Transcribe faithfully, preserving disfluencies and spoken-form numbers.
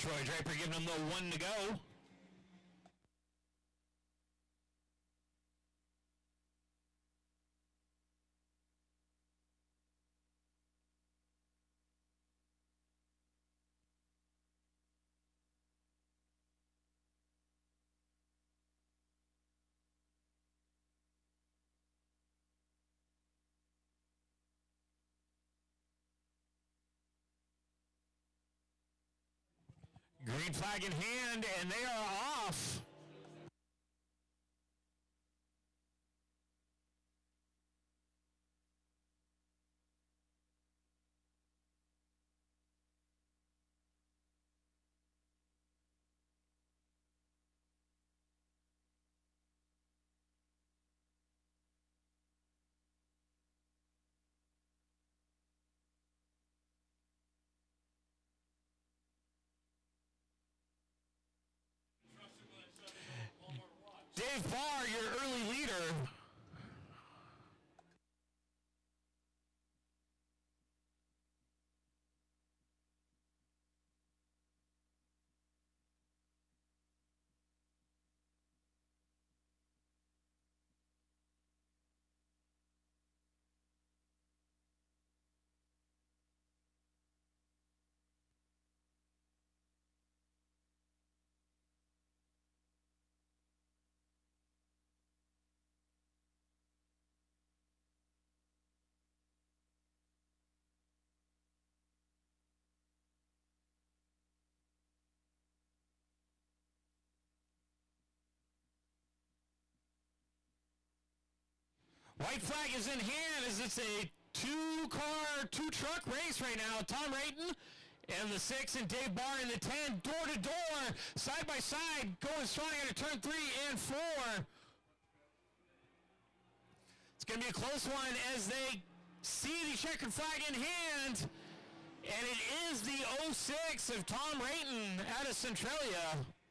Troy Draper giving them the one to go. Green flag in hand, and they are off. Dave Barr, your early leader. White flag is in hand as it's a two-car, two-truck race right now. Tom Rayton and the six and Dave Barr in the ten, door to door, side by side, going strong into turn three and four. It's going to be a close one as they see the checkered flag in hand, and it is the oh six of Tom Rayton out of Centralia.